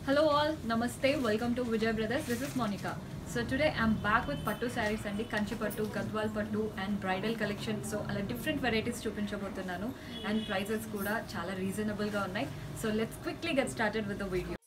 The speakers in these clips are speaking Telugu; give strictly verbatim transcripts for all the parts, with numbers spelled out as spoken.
Hello all, Namaste, welcome to Vijay Brothers. This is Monica. So today I'm back with Pattu sarees and Kanchi Pattu, Gadwal Pattu and bridal collection. So ala different varieties చూపించబోతున్నాను and prices కూడా చాలా reasonable గా ఉన్నాయి. So let's quickly get started with the video.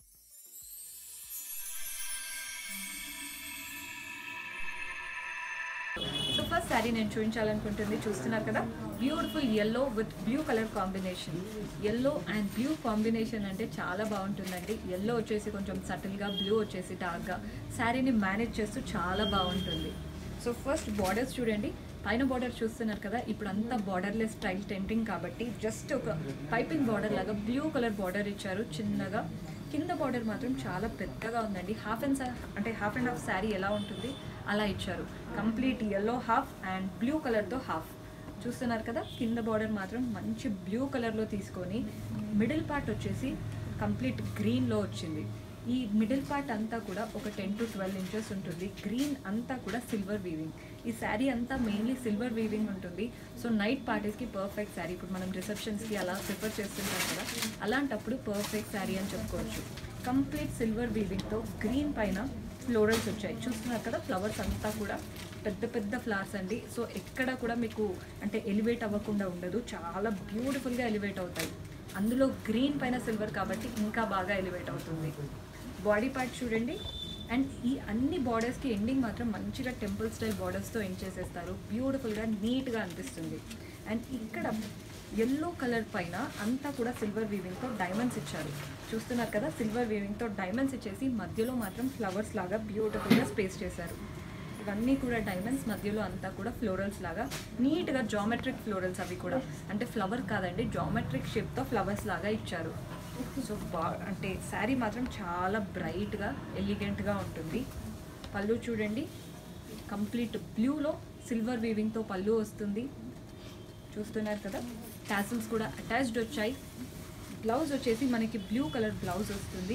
So first saree నేను చూపించాలనుకుంటుంది చూస్తున్నారు కదా, beautiful yellow with blue color combination. Yellow and blue combination అంటే చాలా బాగుంటుందండి. yellow వచ్చేసి కొంచెం సటిల్ గా, బ్లూ వచ్చేసి డార్క్ గా సారీని మేనేజ్ చేస్తూ చాలా బాగుంటుంది. సో ఫస్ట్ బార్డర్స్ చూడండి, పైన బార్డర్ చూస్తున్నారు కదా, ఇప్పుడు అంతా బార్డర్లెస్ స్టైల్ టెంటింగ్ కాబట్టి జస్ట్ ఒక పైపింగ్ బార్డర్ లాగా బ్లూ కలర్ బార్డర్ ఇచ్చారు చిన్నగా. కింద బార్డర్ మాత్రం చాలా పెద్దగా ఉందండి. హాఫ్ అండ్ అంటే హాఫ్ అండ్ హాఫ్ శారీ ఎలా ఉంటుంది అలా ఇచ్చారు. Complete yellow half and blue కలర్తో హాఫ్ చూస్తున్నారు కదా. కింద బార్డర్ మాత్రం మంచి బ్లూ కలర్లో తీసుకొని మిడిల్ పార్ట్ వచ్చేసి కంప్లీట్ గ్రీన్లో వచ్చింది. ఈ మిడిల్ పార్ట్ అంతా కూడా ఒక టెన్ టు ట్వెల్వ్ ఇంచెస్ ఉంటుంది. గ్రీన్ అంతా కూడా సిల్వర్ వీవింగ్. ఈ శారీ అంతా మెయిన్లీ సిల్వర్ వీవింగ్ ఉంటుంది. సో నైట్ పార్టీస్కి పర్ఫెక్ట్ శారీ. ఇప్పుడు మనం రిసెప్షన్స్కి అలా ప్రిఫర్ చేస్తుంటాం కదా, అలాంటప్పుడు పర్ఫెక్ట్ శారీ అని చెప్పుకోవచ్చు. కంప్లీట్ సిల్వర్ వీవింగ్తో గ్రీన్ పైన ఫ్లోరల్స్ వచ్చాయి చూస్తున్నారు కదా. ఫ్లవర్స్ అంతా కూడా పెద్ద పెద్ద ఫ్లవర్స్ అండి. సో ఎక్కడ కూడా మీకు అంటే ఎలివేట్ అవ్వకుండా ఉండదు, చాలా బ్యూటిఫుల్గా ఎలివేట్ అవుతాయి. అందులో గ్రీన్ పైన సిల్వర్ కాబట్టి ఇంకా బాగా ఎలివేట్ అవుతుంది. బాడీ పార్ట్ చూడండి, అండ్ ఈ అన్ని బార్డర్స్కి ఎండింగ్ మాత్రం మంచిగా టెంపుల్ స్టైల్ బార్డర్స్తో ఎండ్ చేసేస్తారు. బ్యూటిఫుల్గా నీట్గా అనిపిస్తుంది. అండ్ ఇక్కడ ఎల్లో కలర్ పైన అంతా కూడా సిల్వర్ వీవింగ్తో డైమండ్స్ ఇచ్చారు చూస్తున్నారు కదా. సిల్వర్ వీవింగ్తో డైమండ్స్ ఇచ్చేసి మధ్యలో మాత్రం ఫ్లవర్స్ లాగా బ్యూటిఫుల్గా స్పేస్ చేశారు. ఇవన్నీ కూడా డైమండ్స్, మధ్యలో అంతా కూడా ఫ్లోరల్స్ లాగా నీట్గా జామెట్రిక్ ఫ్లోరల్స్, అవి కూడా అంటే ఫ్లవర్ కాదండి, జామెట్రిక్ షేప్తో ఫ్లవర్స్ లాగా ఇచ్చారు. సో బా అంటే శారీ మాత్రం చాలా బ్రైట్గా ఎలిగెంట్గా ఉంటుంది. పళ్ళు చూడండి, కంప్లీట్ బ్లూలో సిల్వర్ వీవింగ్తో పళ్ళు వస్తుంది చూస్తున్నారు కదా. టాసిల్స్ కూడా అటాచ్డ్ వచ్చాయి. బ్లౌజ్ వచ్చేసి మనకి బ్లూ కలర్ బ్లౌజ్ వస్తుంది.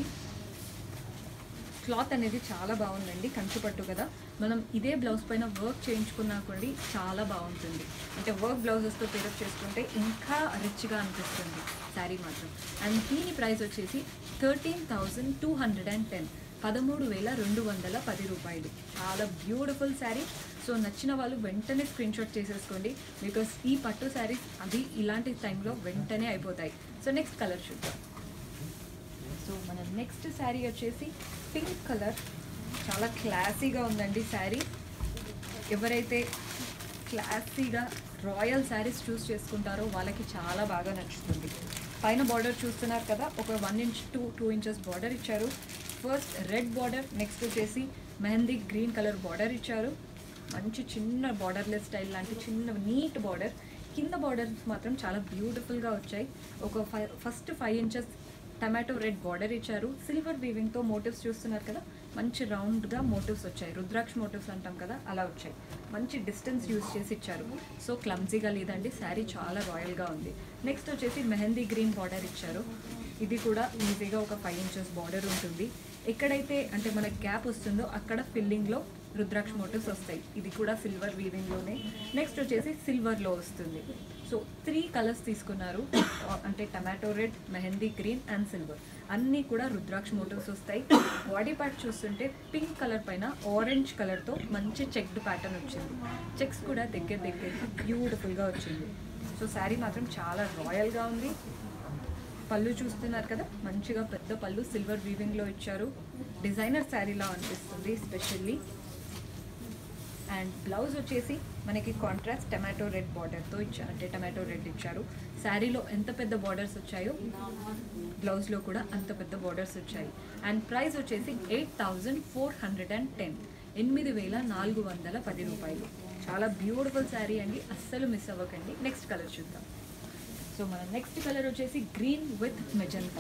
క్లాత్ అనేది చాలా బాగుందండి, కంచి పట్టు కదా. మనం ఇదే బ్లౌజ్ పైన వర్క్ చేయించుకున్నా కూడా చాలా బాగుంటుంది. అంటే వర్క్ బ్లౌజెస్తో పేరప్ చేసుకుంటే ఇంకా రిచ్గా అనిపిస్తుంది శారీ మాత్రం. అండ్ దీని ప్రైస్ వచ్చేసి thirteen thousand two hundred and ten పదమూడు వేల రెండు వందల పది రూపాయలు. చాలా బ్యూటిఫుల్ శారీ. సో నచ్చిన వాళ్ళు వెంటనే స్క్రీన్ షాట్ చేసేసుకోండి, బికాస్ ఈ పట్టు శారీస్ అది ఇలాంటి టైంలో వెంటనే అయిపోతాయి. సో నెక్స్ట్ కలర్ చూద్దాం. సో మన నెక్స్ట్ శారీ వచ్చేసి పింక్ కలర్. చాలా క్లాసీగా ఉందండి శారీ. ఎవరైతే క్లాసీగా రాయల్ శారీస్ చూస్ చేసుకుంటారో వాళ్ళకి చాలా బాగా నచ్చుతుంది. పైన బార్డర్ చూస్తున్నారు కదా, ఒక one inch to two inches border ఇచ్చారు. ఫస్ట్ రెడ్ బార్డర్, నెక్స్ట్ వచ్చేసి మెహందీ గ్రీన్ కలర్ బార్డర్ ఇచ్చారు. మంచి చిన్న బార్డర్లెస్ స్టైల్ లాంటి చిన్న నీట్ బార్డర్. కింద బార్డర్స్ మాత్రం చాలా బ్యూటిఫుల్గా వచ్చాయి. ఒక five first five inches tomato red border ఇచ్చారు. సిల్వర్ వీవింగ్తో మోటివ్స్ చూస్తున్నారు కదా, మంచి రౌండ్గా మోటివ్స్ వచ్చాయి. రుద్రాక్ష మోటివ్స్ అంటాం కదా, అలా వచ్చాయి. మంచి డిస్టెన్స్ యూజ్ చేసి ఇచ్చారు. సో క్లమ్జీగా లేదండి, శారీ చాలా రాయల్గా ఉంది. నెక్స్ట్ వచ్చేసి మెహందీ గ్రీన్ బార్డర్ ఇచ్చారు. ఇది కూడా ఈజీగా ఒక ఫైవ్ ఇంచెస్ బార్డర్ ఉంటుంది. ఎక్కడైతే అంటే మనకి గ్యాప్ వస్తుందో అక్కడ ఫిల్లింగ్లో రుద్రాక్ష మోటివ్స్ వస్తాయి. ఇది కూడా సిల్వర్ వీవింగ్లోనే. నెక్స్ట్ వచ్చేసి సిల్వర్లో వస్తుంది. సో త్రీ కలర్స్ తీసుకున్నారు, అంటే tomato red, mehndi green and silver. అన్నీ కూడా రుద్రాక్ష మోటివ్స్ వస్తాయి. బాడీ పార్ట్ చూస్తుంటే పింక్ కలర్ పైన ఆరెంజ్ కలర్తో మంచి చెక్డ్ ప్యాటర్న్ వచ్చింది. చెక్స్ కూడా దగ్గర దగ్గరికి బ్యూటిఫుల్గా వచ్చింది. సో శారీ మాత్రం చాలా రాయల్గా ఉంది. పళ్ళు చూస్తున్నారు కదా, మంచిగా పెద్ద పళ్ళు సిల్వర్ వీవింగ్లో ఇచ్చారు. డిజైనర్ శారీలా అనిపిస్తుంది స్పెషల్లీ. అండ్ బ్లౌజ్ వచ్చేసి మనకి కాంట్రాస్ట్ టమాటో రెడ్ బార్డర్తో ఇచ్చారు, అంటే టమాటో రెడ్ ఇచ్చారు. శారీలో ఎంత పెద్ద బార్డర్స్ వచ్చాయో బ్లౌజ్లో కూడా అంత పెద్ద బార్డర్స్ వచ్చాయి. అండ్ ప్రైస్ వచ్చేసి eight thousand four hundred and ten ఎనిమిది వేల నాలుగు వందల పది రూపాయలు. చాలా బ్యూటిఫుల్ శారీ అండి, అస్సలు మిస్ అవ్వకండి. నెక్స్ట్ కలర్ చూద్దాం. సో మన నెక్స్ట్ కలర్ వచ్చేసి గ్రీన్ విత్ మెజంతా.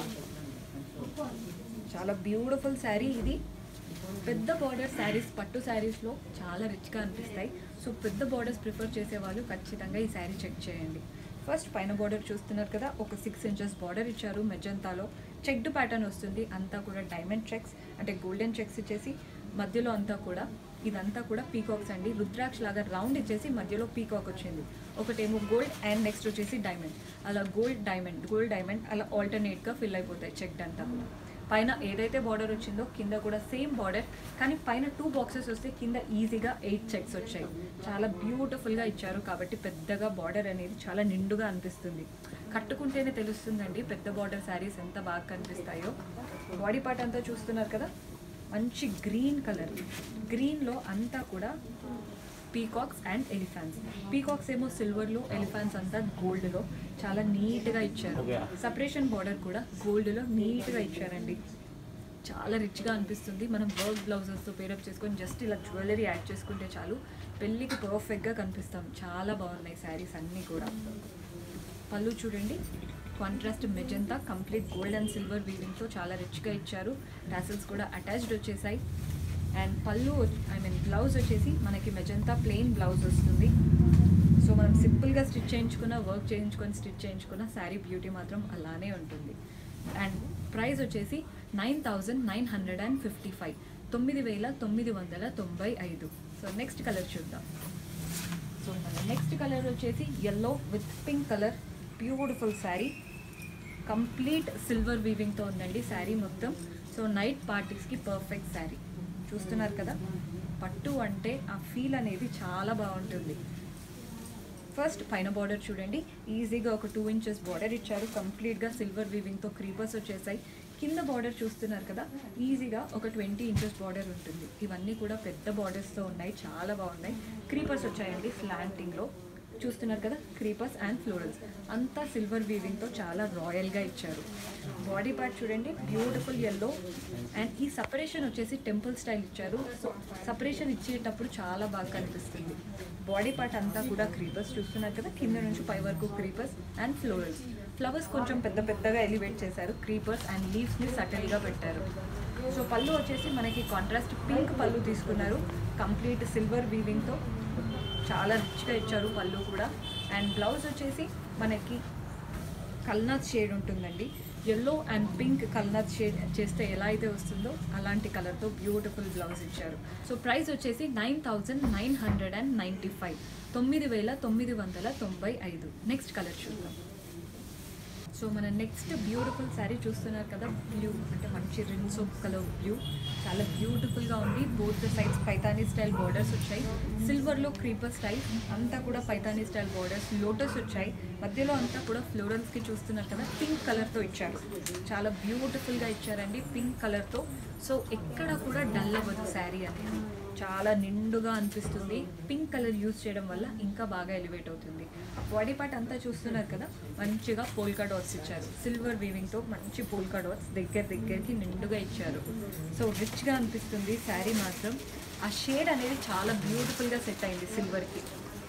చాలా బ్యూటిఫుల్ శారీ ఇది. పెద్ద బార్డర్ శారీస్ పట్టు శారీస్లో చాలా రిచ్గా అనిపిస్తాయి. సో పెద్ద బార్డర్స్ ప్రిఫర్ చేసే వాళ్ళు ఖచ్చితంగా ఈ శారీ చెక్ చేయండి. ఫస్ట్ పైన బార్డర్ చూస్తున్నారు కదా, ఒక సిక్స్ ఇంచెస్ బార్డర్ ఇచ్చారు. మెజంతాలో చెక్డ్ ప్యాటర్న్ వస్తుంది. అంతా కూడా డైమండ్ చెక్స్, అంటే గోల్డెన్ చెక్స్ ఇచ్చేసి మధ్యలో అంతా కూడా ఇదంతా కూడా పీకాక్స్ అండి. రుద్రాక్ష లాగా రౌండ్ ఇచ్చేసి మధ్యలో పీకాక్ వచ్చింది. ఒకటేమో గోల్డ్ అండ్ నెక్స్ట్ వచ్చేసి డైమండ్. అలా గోల్డ్ డైమండ్ గోల్డ్ డైమండ్ అలా ఆల్టర్నేట్గా ఫిల్ అయిపోతాయి చెక్డ్ అంతా. పైన ఏదైతే బార్డర్ వచ్చిందో కింద కూడా సేమ్ బార్డర్, కానీ పైన టూ బాక్సెస్ వస్తే కింద ఈజీగా ఎయిట్ చెక్స్ వచ్చాయి. చాలా బ్యూటిఫుల్గా ఇచ్చారు కాబట్టి పెద్దగా బార్డర్ అనేది చాలా నిండుగా అనిపిస్తుంది. కట్టుకుంటేనే తెలుస్తుందండి పెద్ద బార్డర్ శారీస్ ఎంత బాగా కనిపిస్తాయో. బాడీ పార్ట్ అంతా చూస్తున్నారు కదా, మంచి గ్రీన్ కలర్, గ్రీన్లో అంతా కూడా పీకాక్స్ అండ్ ఎలిఫాంట్స్. పీకాక్స్ ఏమో సిల్వర్లో, ఎలిఫాంట్స్ అంతా గోల్డ్లో చాలా నీట్గా ఇచ్చారు. సపరేషన్ బార్డర్ కూడా గోల్డ్లో నీట్గా ఇచ్చారండి. చాలా రిచ్గా అనిపిస్తుంది. మనం వర్క్ బ్లౌజెస్తో పేరప్ చేసుకొని జస్ట్ ఇలా జ్యువెలరీ యాడ్ చేసుకుంటే చాలు, పెళ్ళికి పర్ఫెక్ట్గా కనిపిస్తాం. చాలా బాగున్నాయి శారీస్ అన్నీ కూడా. పళ్ళు చూడండి, contrast magenta complete gold and silver వీవింగ్తో చాలా రిచ్గా ఇచ్చారు. టాసిల్స్ కూడా అటాచ్డ్ వచ్చేసాయి. అండ్ పళ్ళు ఐ మీన్ బ్లౌజ్ వచ్చేసి మనకి మెజంతా ప్లెయిన్ బ్లౌజ్ వస్తుంది. సో మనం సింపుల్గా స్టిచ్ చేయించుకున్న, వర్క్ చేయించుకొని స్టిచ్ చేయించుకున్న శారీ బ్యూటీ మాత్రం అలానే ఉంటుంది. అండ్ ప్రైస్ వచ్చేసి nine thousand nine hundred and fifty five తొమ్మిది వేల తొమ్మిది వందల తొంభై ఐదు. సో నెక్స్ట్ కలర్ చూద్దాం. సో మన నెక్స్ట్ కలర్ వచ్చేసి yellow with pink colour, beautiful sari, complete silver వీవింగ్తో ఉందండి శారీ మొత్తం. సో నైట్ పార్టీస్కి పర్ఫెక్ట్ శారీ. చూస్తున్నారు కదా, పట్టు అంటే ఆ ఫీల్ అనేది చాలా బాగుంటుంది. ఫస్ట్ పైన బార్డర్ చూడండి, ఈజీగా ఒక టూ ఇంచెస్ బార్డర్ ఇచ్చారు. కంప్లీట్గా సిల్వర్ వీవింగ్తో క్రీపర్స్ వచ్చేసాయి. కింద బార్డర్ చూస్తున్నారు కదా, ఈజీగా ఒక ట్వంటీ ఇంచెస్ బార్డర్ ఉంటుంది. ఇవన్నీ కూడా పెద్ద బార్డర్స్తో ఉన్నాయి, చాలా బాగున్నాయి. క్రీపర్స్ వచ్చాయండి స్లాంటింగ్లో. చూస్తున్నారు కదా, క్రీపర్స్ అండ్ ఫ్లోరల్స్ అంతా సిల్వర్ వీవింగ్తో చాలా రాయల్గా ఇచ్చారు. బాడీ పార్ట్ చూడండి, బ్యూటిఫుల్ ఎల్లో. అండ్ ఈ సపరేషన్ వచ్చేసి టెంపుల్ స్టైల్ ఇచ్చారు. సో సపరేషన్ ఇచ్చేటప్పుడు చాలా బాగా కనిపిస్తుంది. బాడీ పార్ట్ అంతా కూడా క్రీపర్స్ చూస్తున్నారు కదా, కింద నుంచి పై వరకు క్రీపర్స్ అండ్ ఫ్లోరల్స్. ఫ్లవర్స్ కొంచెం పెద్ద పెద్దగా ఎలివేట్ చేశారు. క్రీపర్స్ అండ్ లీవ్స్ని సటిల్గా పెట్టారు. సో పళ్ళు వచ్చేసి మనకి కాంట్రాస్ట్ పింక్ పళ్ళు తీసుకున్నారు, కంప్లీట్ సిల్వర్ వీవింగ్తో చాలా రిచ్గా ఇచ్చారు పళ్ళు కూడా. అండ్ బ్లౌజ్ వచ్చేసి మనకి కల్నాథ్ షేడ్ ఉంటుందండి. ఎల్లో అండ్ పింక్ కల్నాథ్ షేడ్ చేస్తే ఎలా అయితే వస్తుందో అలాంటి కలర్తో బ్యూటిఫుల్ బ్లౌజ్ ఇచ్చారు. సో ప్రైస్ వచ్చేసి nine thousand nine hundred and ninety five తొమ్మిది వేల తొమ్మిది వందల తొంభై ఐదు. నెక్స్ట్ కలర్ చూద్దాం. సో మన నెక్స్ట్ బ్యూటిఫుల్ శారీ చూస్తున్నారు కదా, బ్లూ అంటే మంచి రిన్స్ ఆఫ్ కలర్ బ్లూ, చాలా బ్యూటిఫుల్గా ఉంది. Both sides Paithani style borders వచ్చాయి. సిల్వర్లో క్రీపర్ స్టైల్ అంతా కూడా పైతానీ స్టైల్ బార్డర్స్, లోటస్ వచ్చాయి. మధ్యలో అంతా కూడా ఫ్లోరల్స్కి చూస్తున్నారు కదా, పింక్ కలర్తో ఇచ్చారు. చాలా బ్యూటిఫుల్గా ఇచ్చారండి పింక్ కలర్తో. సో ఎక్కడ కూడా డల్ అవ్వదు శారీ అనేది, చాలా నిండుగా అనిపిస్తుంది. పింక్ కలర్ యూజ్ చేయడం వల్ల ఇంకా బాగా ఎలివేట్ అవుతుంది. బాడీ పార్ట్ అంతా చూస్తున్నారు కదా, మంచిగా పోల్కా డాట్స్ ఇచ్చారు. సిల్వర్ వీవింగ్తో మంచి పోల్కా డాట్స్ దగ్గర దగ్గరికి నిండుగా ఇచ్చారు. సో రిచ్గా అనిపిస్తుంది శారీ మాత్రం. ఆ షేడ్ అనేది చాలా బ్యూటిఫుల్గా సెట్ అయింది సిల్వర్కి.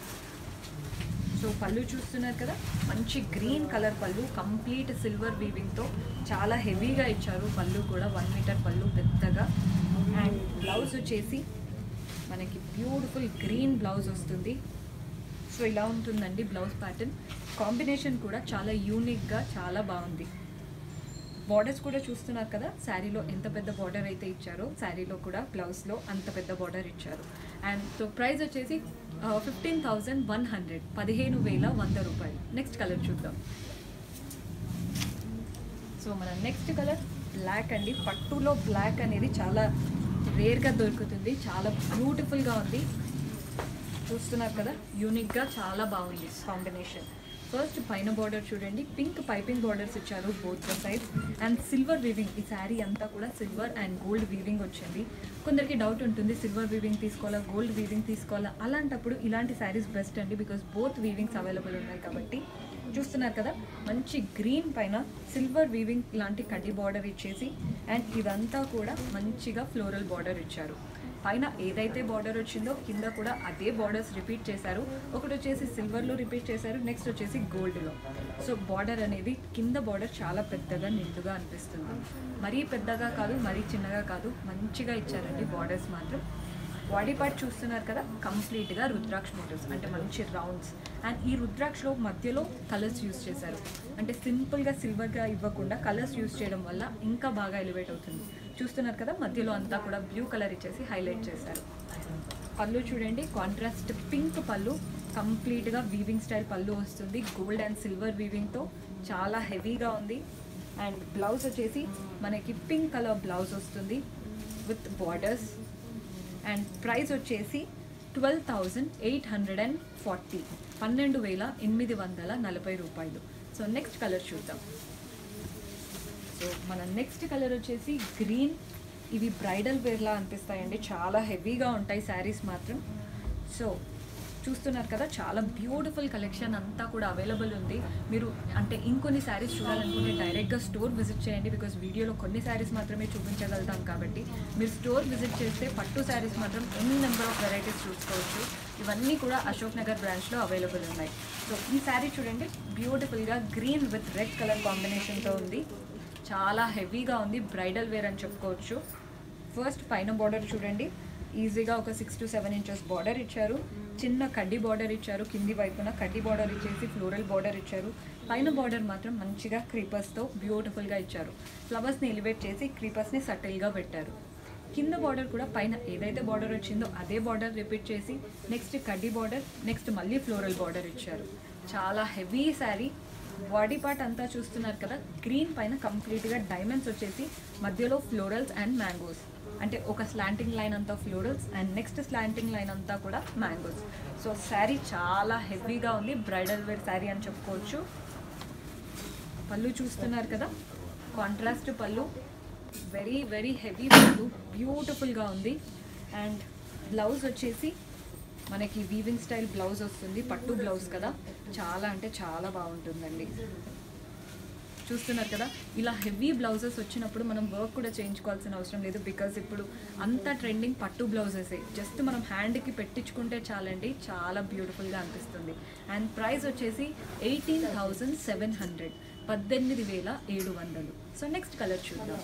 సో పళ్ళు చూస్తున్నారు కదా, మంచి గ్రీన్ కలర్ పళ్ళు, కంప్లీట్ సిల్వర్ వీవింగ్తో చాలా హెవీగా ఇచ్చారు. పళ్ళు కూడా వన్ మీటర్ పళ్ళు పెద్దగా. అండ్ బ్లౌజ్ వచ్చేసి మనకి బ్యూటిఫుల్ గ్రీన్ బ్లౌజ్ వస్తుంది. సో ఇలా ఉంటుందండి బ్లౌజ్ ప్యాటర్న్. కాంబినేషన్ కూడా చాలా యూనిక్గా చాలా బాగుంది. బార్డర్స్ కూడా చూస్తున్నారు కదా, శారీలో ఎంత పెద్ద బార్డర్ అయితే ఇచ్చారో శారీలో కూడా బ్లౌజ్లో అంత పెద్ద బార్డర్ ఇచ్చారు. అండ్ సో ప్రైస్ వచ్చేసి ఫిఫ్టీన్ థౌజండ్ వన్ హండ్రెడ్ పదిహేను వేల వంద రూపాయలు. నెక్స్ట్ కలర్ చూద్దాం. సో మన నెక్స్ట్ కలర్ బ్లాక్ అండి. పట్టులో బ్లాక్ అనేది చాలా రేర్గా దొరుకుతుంది, చాలా బ్యూటిఫుల్గా ఉంది. చూస్తున్నారు కదా, యూనిక్గా చాలా బాగుంది కాంబినేషన్. ఫస్ట్ పైన బార్డర్ చూడండి, పింక్ పైపింగ్ బార్డర్స్ ఇచ్చారు both the sides. And silver weaving, ఈ శారీ అంతా కూడా సిల్వర్ అండ్ గోల్డ్ వీవింగ్ వచ్చింది. కొందరికి డౌట్ ఉంటుంది సిల్వర్ వీవింగ్ తీసుకోవాలా గోల్డ్ వీవింగ్ తీసుకోవాలా, అలాంటప్పుడు ఇలాంటి శారీస్ బెస్ట్ అండి, బికాస్ బోత్ వీవింగ్స్ అవైలబుల్ ఉన్నాయి కాబట్టి. చూస్తున్నారు కదా, మంచి గ్రీన్ పైన సిల్వర్ వీవింగ్ లాంటి కడ్డీ బార్డర్ ఇచ్చేసి, అండ్ ఇదంతా కూడా మంచిగా ఫ్లోరల్ బార్డర్ ఇచ్చారు. పైన ఏదైతే బార్డర్ వచ్చిందో కింద కూడా అదే బార్డర్స్ రిపీట్ చేశారు. ఒకటి వచ్చేసి సిల్వర్లో రిపీట్ చేశారు, నెక్స్ట్ వచ్చేసి గోల్డ్లో. సో బార్డర్ అనేది కింద బార్డర్ చాలా పెద్దగా నిండుగా అనిపిస్తుంది. మరీ పెద్దగా కాదు, మరీ చిన్నగా కాదు, మంచిగా ఇచ్చారండి బార్డర్స్ మాత్రం. బాడీ పార్ట్ చూస్తున్నారు కదా, కంప్లీట్గా రుద్రాక్ష మోటివ్స్ అంటే మంచి రౌండ్స్. అండ్ ఈ రుద్రాక్షలో మధ్యలో కలర్స్ యూజ్ చేశారు, అంటే సింపుల్గా సిల్వర్గా ఇవ్వకుండా కలర్స్ యూజ్ చేయడం వల్ల ఇంకా బాగా ఎలివేట్ అవుతుంది. చూస్తున్నారు కదా, మధ్యలో అంతా కూడా బ్లూ కలర్ ఇచ్చేసి హైలైట్ చేశారు. పళ్ళు చూడండి, కాంట్రాస్ట్ పింక్ పళ్ళు, కంప్లీట్గా వీవింగ్ స్టైల్ పళ్ళు వస్తుంది. గోల్డ్ అండ్ సిల్వర్ వీవింగ్తో చాలా హెవీగా ఉంది. అండ్ బ్లౌజ్ వచ్చేసి మనకి పింక్ కలర్ బ్లౌజ్ వస్తుంది విత్ బార్డర్స్. అండ్ ప్రైస్ వచ్చేసి twelve thousand eight hundred and forty పన్నెండు వేల ఎనిమిది వందల నలభై రూపాయలు. సో నెక్స్ట్ కలర్ చూద్దాం. సో మన నెక్స్ట్ కలర్ వచ్చేసి గ్రీన్. ఇవి బ్రైడల్ వేర్లా అనిపిస్తాయండి, చాలా హెవీగా ఉంటాయి శారీస్ మాత్రం. సో చూస్తున్నారు కదా, చాలా బ్యూటిఫుల్ కలెక్షన్ అంతా కూడా అవైలబుల్ ఉంది. మీరు అంటే ఇంకొన్ని శారీస్ చూడాలనుకుంటే డైరెక్ట్గా స్టోర్ విజిట్ చేయండి, బికాస్ వీడియోలో కొన్ని శారీస్ మాత్రమే చూపించగలుగుతాం కాబట్టి మీరు స్టోర్ విజిట్ చేస్తే పట్టు శారీస్ మాత్రం ఎన్ని నెంబర్ ఆఫ్ వెరైటీస్ చూసుకోవచ్చు. ఇవన్నీ కూడా అశోక్ నగర్ బ్రాంచ్లో అవైలబుల్ ఉన్నాయి. సో ఈ శారీ చూడండి, బ్యూటిఫుల్గా గ్రీన్ విత్ రెడ్ కలర్ కాంబినేషన్తో ఉంది. చాలా హెవీగా ఉంది, బ్రైడల్ వేర్ అని చెప్పుకోవచ్చు. ఫస్ట్ పైన బార్డర్ చూడండి, ఈజీగా ఒక six to seven inches border ఇచ్చారు. చిన్న కడ్డీ బార్డర్ ఇచ్చారు, కింది వైపున కడ్డీ బార్డర్ ఇచ్చేసి ఫ్లోరల్ బార్డర్ ఇచ్చారు. పైన బార్డర్ మాత్రం మంచిగా క్రీపర్స్తో బ్యూటిఫుల్గా ఇచ్చారు. ఫ్లవర్స్ని ఎలివేట్ చేసి క్రీపర్స్ని సటిల్గా పెట్టారు. కింద బార్డర్ కూడా పైన ఏదైతే బార్డర్ వచ్చిందో అదే బార్డర్ రిపీట్ చేసి నెక్స్ట్ కడ్డీ బార్డర్, నెక్స్ట్ మళ్ళీ ఫ్లోరల్ బార్డర్ ఇచ్చారు. చాలా హెవీ శారీ. బాడీ పార్ట్ అంతా చూస్తున్నారు కదా, గ్రీన్ పైన కంప్లీట్గా డైమండ్స్ వచ్చేసి మధ్యలో ఫ్లోరల్స్ అండ్ మ్యాంగోస్. అంటే ఒక స్లాంటింగ్ లైన్ అంతా florals and next slanting line అంతా కూడా మ్యాంగోస్. సో శారీ చాలా హెవీగా ఉంది, బ్రైడల్ వేర్ శారీ అని చెప్పుకోవచ్చు. పళ్ళు చూస్తున్నారు కదా, కాంట్రాస్ట్ పళ్ళు, వెరీ వెరీ హెవీ పళ్ళు, బ్యూటిఫుల్గా ఉంది. అండ్ బ్లౌజ్ వచ్చేసి మనకి వీవింగ్ స్టైల్ బ్లౌజ్ వస్తుంది, పట్టు బ్లౌజ్ కదా, చాలా అంటే చాలా బాగుంటుందండి. చూస్తున్నారు కదా, ఇలా హెవీ బ్లౌజెస్ వచ్చినప్పుడు మనం వర్క్ కూడా చేయించుకోవాల్సిన అవసరం లేదు, బికాజ్ ఇప్పుడు అంతా ట్రెండింగ్ పట్టు బ్లౌజెసే. జస్ట్ మనం హ్యాండ్కి పెట్టించుకుంటే చాలండి, చాలా బ్యూటిఫుల్గా అనిపిస్తుంది. అండ్ ప్రైస్ వచ్చేసి ఎయిటీన్ థౌజండ్ సెవెన్ హండ్రెడ్ పద్దెనిమిది వేల ఏడు వందలు. సో నెక్స్ట్ కలర్ చూద్దాం.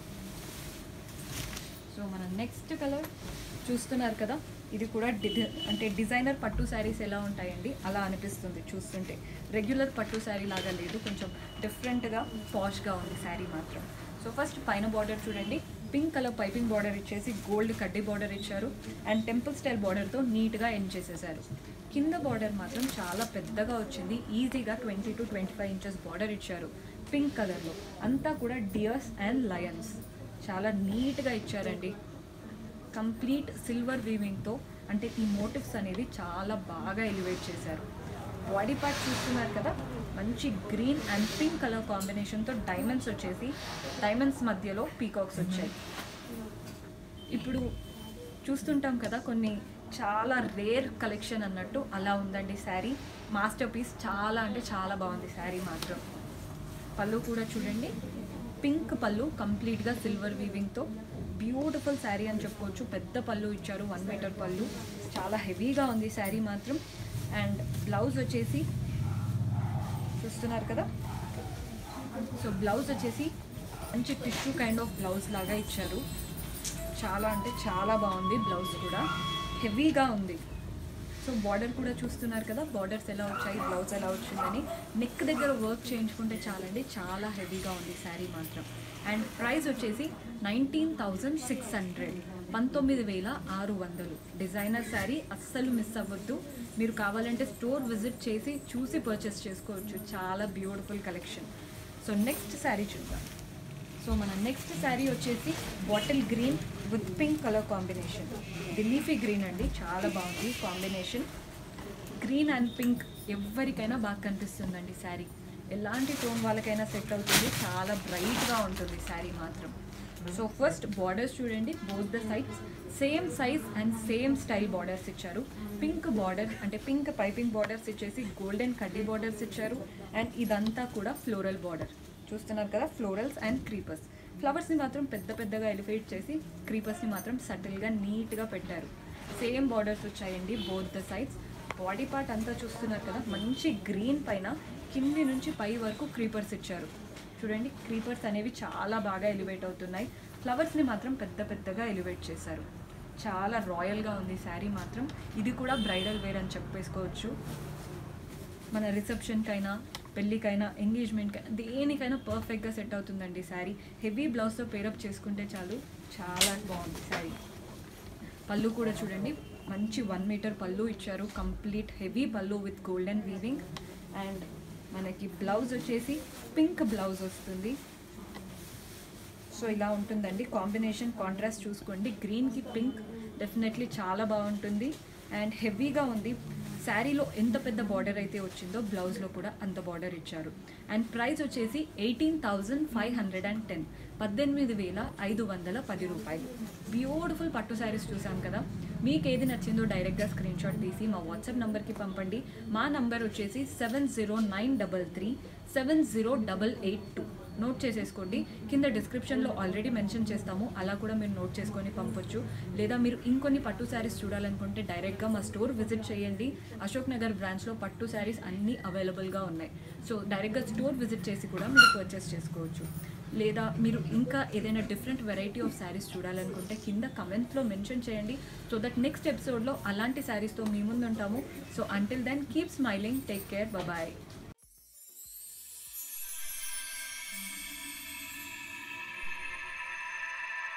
సో మన నెక్స్ట్ కలర్ చూస్తున్నారు కదా, ఇది కూడా డి అంటే డిజైనర్ పట్టు శారీస్ ఎలా ఉంటాయండి అలా అనిపిస్తుంది చూస్తుంటే. రెగ్యులర్ పట్టు శారీ లాగా లేదు, కొంచెం డిఫరెంట్గా పాష్గా ఉంది శారీ మాత్రం. సో ఫస్ట్ పైన బార్డర్ చూడండి, పింక్ కలర్ పైపింగ్ బార్డర్ ఇచ్చేసి గోల్డ్ కడ్డీ బార్డర్ ఇచ్చారు అండ్ టెంపుల్ స్టైల్ బార్డర్తో నీట్గా ఎండ్ చేసేసారు. కింద బార్డర్ మాత్రం చాలా పెద్దగా వచ్చింది, ఈజీగా twenty to twenty five inches border ఇచ్చారు పింక్ కలర్లో. అంతా కూడా డియర్స్ అండ్ లయన్స్, చాలా నీట్గా ఇచ్చారండి. కంప్లీట్ సిల్వర్ వీవింగ్తో అంటే ఈ మోటివ్స్ అనేది చాలా బాగా ఎలివేట్ చేశారు. బాడీ పార్ట్ చూస్తున్నారు కదా, మంచి గ్రీన్ అండ్ పింక్ కలర్ కాంబినేషన్తో డైమండ్స్ వచ్చేసి డైమండ్స్ మధ్యలో పీకాక్స్ వచ్చాయి. ఇప్పుడు చూస్తుంటాం కదా కొన్ని చాలా రేర్ కలెక్షన్ అన్నట్టు అలా ఉందండి శారీ. మాస్టర్ పీస్, చాలా అంటే చాలా బాగుంది శారీ మాత్రం. పళ్ళు కూడా చూడండి, పింక్ పళ్ళు కంప్లీట్గా సిల్వర్ వీవింగ్తో బ్యూటిఫుల్ శారీ అని చెప్పుకోవచ్చు. పెద్ద పళ్ళు ఇచ్చారు, వన్ మీటర్ పళ్ళు, చాలా హెవీగా ఉంది శారీ మాత్రం. అండ్ బ్లౌజ్ వచ్చేసి చూస్తున్నారు కదా, సో బ్లౌజ్ వచ్చేసి మంచి టిష్యూ కైండ్ ఆఫ్ బ్లౌజ్ లాగా ఇచ్చారు. చాలా అంటే చాలా బాగుంది, బ్లౌజ్ కూడా హెవీగా ఉంది. సో బార్డర్ కూడా చూస్తున్నారు కదా, బార్డర్స్ ఎలా వచ్చాయి, బ్లౌజ్ ఎలా వచ్చిందని. నెక్ దగ్గర వర్క్ చేయించుకుంటే చాలండి, చాలా హెవీగా ఉంది శారీ మాత్రం. అండ్ ప్రైస్ వచ్చేసి నైన్టీన్ థౌజండ్ సిక్స్ హండ్రెడ్ పంతొమ్మిది వేల ఆరు వందలు. డిజైనర్ శారీ, అస్సలు మిస్ అవ్వద్దు. మీరు కావాలంటే స్టోర్ విజిట్ చేసి చూసి పర్చేస్ చేసుకోవచ్చు, చాలా beautiful collection. So next sari చూద్దాం. సో మన నెక్స్ట్ శారీ వచ్చేసి bottle green with pink colour combination. ఇది లీఫీ గ్రీన్ అండి, చాలా బాగుంది కాంబినేషన్. గ్రీన్ అండ్ పింక్ ఎవరికైనా బాగా కనిపిస్తుందండి శారీ. ఎలాంటి టోన్ వాళ్ళకైనా సెట్ అవుతుంది, చాలా బ్రైట్గా ఉంటుంది శారీ మాత్రం. సో ఫస్ట్ బార్డర్స్ చూడండి, both the sides same size and same style borders ఇచ్చారు. పింక్ బార్డర్ అంటే పింక్ పైపింగ్ బార్డర్స్ ఇచ్చేసి గోల్డెన్ కడ్డీ బార్డర్స్ ఇచ్చారు. అండ్ ఇదంతా కూడా ఫ్లోరల్ బార్డర్ చూస్తున్నారు కదా, ఫ్లోరల్స్ అండ్ క్రీపర్స్. ఫ్లవర్స్ని మాత్రం పెద్ద పెద్దగా ఎలివేట్ చేసి క్రీపర్స్ని మాత్రం సటిల్గా నీట్గా పెట్టారు. సేమ్ బార్డర్స్ వచ్చాయండి both the sides. Body part అంతా చూస్తున్నారు కదా, మంచి గ్రీన్ పైన కింది నుంచి పై వరకు క్రీపర్స్ ఇచ్చారు. చూడండి, క్రీపర్స్ అనేవి చాలా బాగా ఎలివేట్ అవుతున్నాయి. ఫ్లవర్స్ని మాత్రం పెద్ద పెద్దగా ఎలివేట్ చేశారు. చాలా రాయల్గా ఉంది శారీ మాత్రం. ఇది కూడా బ్రైడల్ వేర్ అని చెప్పేసుకోవచ్చు. మన రిసెప్షన్కైనా, పెళ్ళికైనా, ఎంగేజ్మెంట్కైనా, దేనికైనా పర్ఫెక్ట్గా సెట్ అవుతుందండి శారీ. హెవీ బ్లౌజ్తో పేరప్ చేసుకుంటే చాలు, చాలా బాగుంది శారీ. పళ్ళు కూడా చూడండి, మంచి వన్ మీటర్ పళ్ళు ఇచ్చారు, complete heavy pallu with golden weaving. And మనకి బ్లౌజ్ వచ్చేసి పింక్ బ్లౌజ్ వస్తుంది. సో ఇలా ఉంటుందండి కాంబినేషన్. కాంట్రాస్ట్ చూసుకోండి, గ్రీన్కి పింక్ డెఫినెట్లీ చాలా బాగుంటుంది అండ్ హెవీగా ఉంది. శారీలో ఎంత పెద్ద బార్డర్ అయితే వచ్చిందో బ్లౌజ్లో కూడా అంత బార్డర్ ఇచ్చారు. అండ్ ప్రైస్ వచ్చేసి eighteen thousand five hundred and ten పద్దెనిమిది వేల ఐదు వందల పది రూపాయలు. బ్యూటిఫుల్ పట్టు శారీస్ చూసాం కదా, మీకు ఏది నచ్చిందో డైరెక్ట్గా స్క్రీన్ షాట్ తీసి మా వాట్సాప్ నెంబర్కి పంపండి. మా నంబర్ వచ్చేసి seven zero nine double three seven zero double eight two. Note చేసేసుకోండి, కింద డిస్క్రిప్షన్లో ఆల్రెడీ మెన్షన్ చేస్తాము, అలా కూడా మీరు నోట్ చేసుకొని పంపొచ్చు. లేదా మీరు ఇంకొన్ని పట్టు శారీస్ చూడాలనుకుంటే డైరెక్ట్గా మా స్టోర్ విజిట్ చేయండి. అశోక్ నగర్ బ్రాంచ్లో పట్టు శారీస్ అన్నీ అవైలబుల్గా ఉన్నాయి. సో డైరెక్ట్గా స్టోర్ విజిట్ చేసి కూడా మీరు పర్చేస్ చేసుకోవచ్చు. లేదా మీరు ఇంకా ఏదైనా డిఫరెంట్ వెరైటీ ఆఫ్ శారీస్ చూడాలనుకుంటే కింద కమెంట్స్లో మెన్షన్ చేయండి. సో దట్ నెక్స్ట్ ఎపిసోడ్లో అలాంటి శారీస్తో మీ ముందు ఉంటాము. So until then keep smiling, take care, bye.